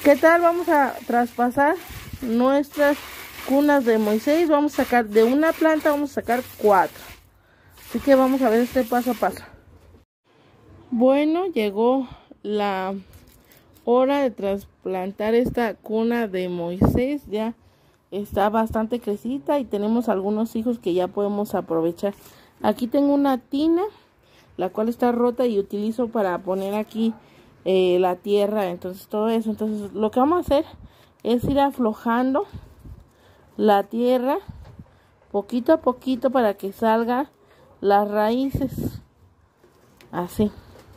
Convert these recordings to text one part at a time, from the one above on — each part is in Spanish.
¿Qué tal? Vamos a traspasar nuestras cunas de Moisés. Vamos a sacar de una planta, vamos a sacar 4. Así que vamos a ver este paso a paso. Bueno, llegó la hora de trasplantar esta cuna de Moisés. Ya está bastante crecida y tenemos algunos hijos que ya podemos aprovechar. Aquí tengo una tina, la cual está rota y utilizo para poner aquí la tierra, entonces todo eso. Entonces lo que vamos a hacer es ir aflojando la tierra poquito a poquito para que salgan las raíces, así.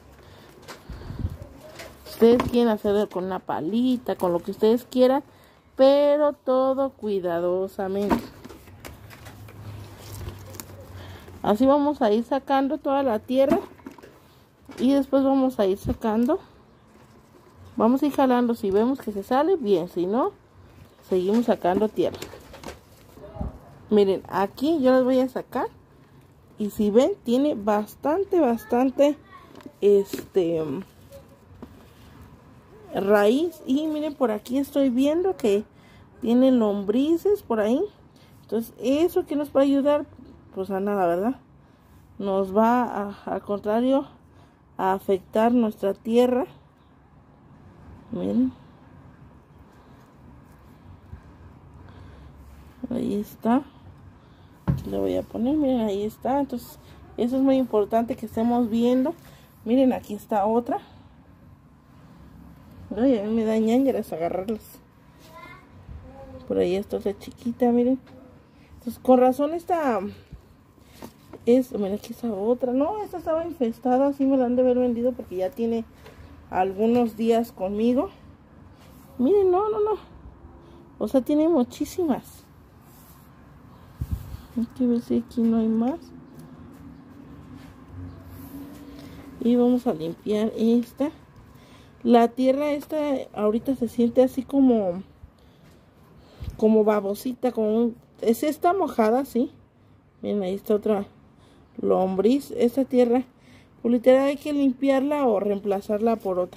Ustedes quieren hacerlo con una palita, con lo que ustedes quieran, pero todo cuidadosamente. Así vamos a ir sacando toda la tierra y después vamos a ir sacando. Vamos a ir jalando, si vemos que se sale bien, si no, seguimos sacando tierra. Miren, aquí yo las voy a sacar y si ven, tiene bastante raíz. Y miren, por aquí estoy viendo que tiene lombrices por ahí. Entonces, ¿eso que nos va a ayudar? Pues a nada, ¿verdad? Nos va al contrario a afectar nuestra tierra. Miren, ahí está. Aquí le voy a poner, miren, ahí está. Entonces eso es muy importante que estemos viendo. Miren, aquí está otra. Ay, a mí me da ñáñaras agarrarlas. Por ahí está otra chiquita, miren. Entonces con razón esta es, miren, aquí está otra. No, esta estaba infestada, así me la han de haber vendido porque ya tiene algunos días conmigo. Miren, no. O sea, tiene muchísimas. Hay que ver si aquí no hay más. Y vamos a limpiar esta. La tierra esta ahorita se siente así como babosita, es esta mojada, sí. Miren, ahí está otra lombriz. Esta tierra, pues literal hay que limpiarla o reemplazarla por otra.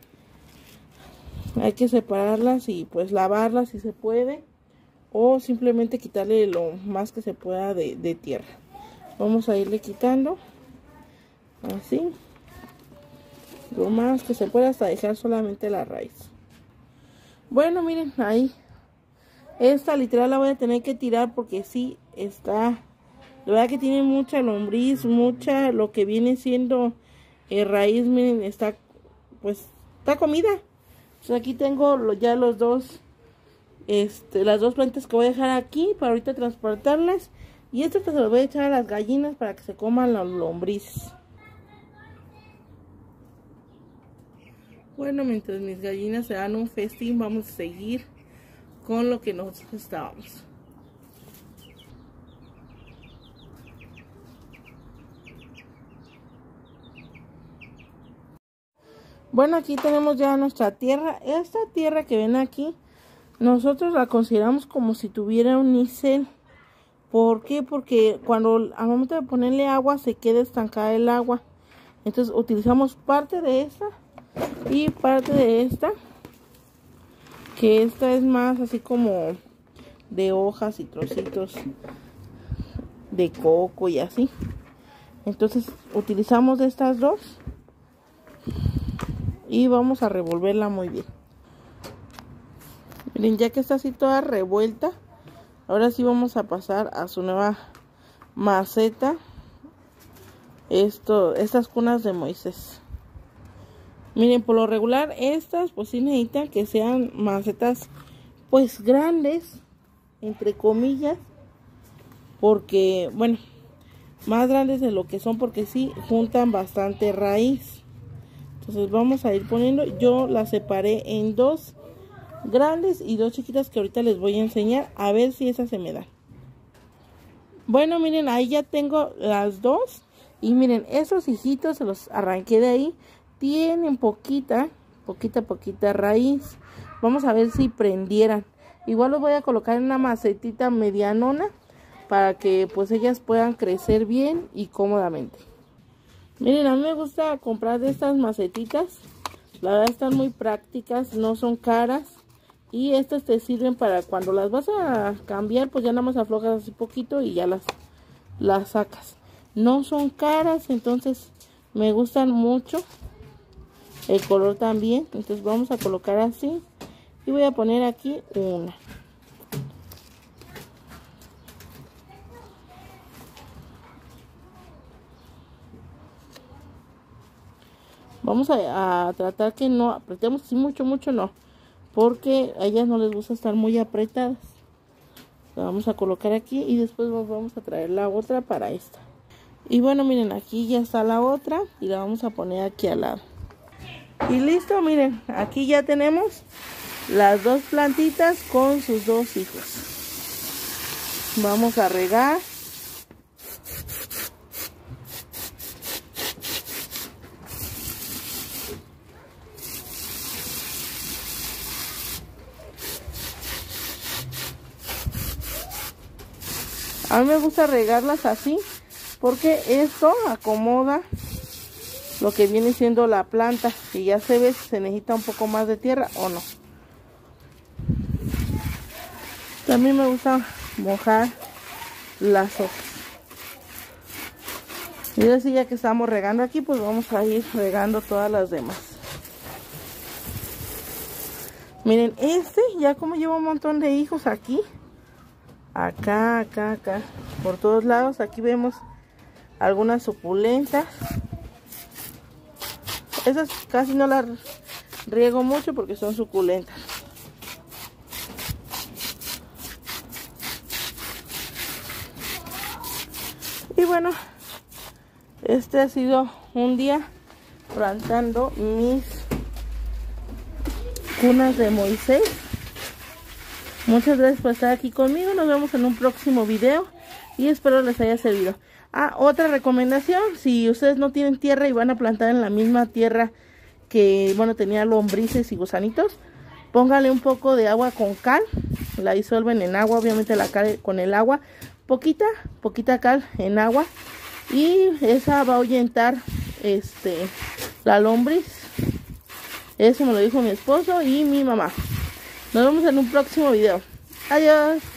Hay que separarlas y pues lavarlas si se puede, o simplemente quitarle lo más que se pueda de tierra. Vamos a irle quitando así lo más que se pueda hasta dejar solamente la raíz. Bueno, miren, ahí esta literal la voy a tener que tirar porque sí está, la verdad que tiene mucha lombriz, mucha lo que viene siendo raíz. Miren, está, pues está comida. Pues aquí tengo ya los dos, las dos plantas que voy a dejar aquí para ahorita transportarlas. Y esto pues se lo voy a echar a las gallinas para que se coman las lombrices. Bueno, mientras mis gallinas se dan un festín, vamos a seguir con lo que nosotros estábamos. Bueno, aquí tenemos ya nuestra tierra. Esta tierra que ven aquí, nosotros la consideramos como si tuviera un unicel. ¿Por qué? Porque cuando al momento de ponerle agua se queda estancada el agua. Entonces utilizamos parte de esta y parte de esta, que esta es más así como de hojas y trocitos de coco y así. Entonces utilizamos estas dos y vamos a revolverla muy bien. Miren, ya que está así toda revuelta, ahora sí vamos a pasar a su nueva maceta. Estas cunas de Moisés. Miren, por lo regular estas pues sí necesitan que sean macetas pues grandes, entre comillas, porque bueno, más grandes de lo que son, porque sí juntan bastante raíz. Entonces vamos a ir poniendo, yo las separé en dos grandes y dos chiquitas que ahorita les voy a enseñar a ver si esas se me dan. Bueno, miren, ahí ya tengo las dos y miren, esos hijitos se los arranqué de ahí, tienen poquita raíz. Vamos a ver si prendieran. Igual los voy a colocar en una macetita medianona para que pues ellas puedan crecer bien y cómodamente. Miren, a mí me gusta comprar de estas macetitas La verdad están muy prácticas, no son caras. Y estas te sirven para cuando las vas a cambiar, pues ya nada más aflojas así poquito y ya las sacas. No son caras, entonces me gustan mucho. El color también. Entonces vamos a colocar así. Y voy a poner aquí una. Vamos a tratar que no apretemos así mucho no. Porque a ellas no les gusta estar muy apretadas. La vamos a colocar aquí y después vamos a traer la otra para esta. Y bueno, miren, aquí ya está la otra y la vamos a poner aquí al lado. Y listo, miren, aquí ya tenemos las dos plantitas con sus dos hijos. Vamos a regar. A mí me gusta regarlas así porque esto acomoda lo que viene siendo la planta y ya se ve si se necesita un poco más de tierra o no. También me gusta mojar las hojas. Y así ya que estamos regando aquí, pues vamos a ir regando todas las demás. Miren, ya como lleva un montón de hijos aquí. Acá, por todos lados. Aquí vemos algunas suculentas. Esas casi no las riego mucho porque son suculentas. Y bueno, este ha sido un día plantando mis cunas de Moisés. Muchas gracias por estar aquí conmigo. Nos vemos en un próximo video y espero les haya servido. Otra recomendación, si ustedes no tienen tierra y van a plantar en la misma tierra que, bueno, tenía lombrices y gusanitos, póngale un poco de agua con cal, la disuelven en agua, obviamente la cal con el agua, poquita cal en agua, y esa va a ahuyentar la lombriz. Eso me lo dijo mi esposo y mi mamá. Nos vemos en un próximo video. Adiós.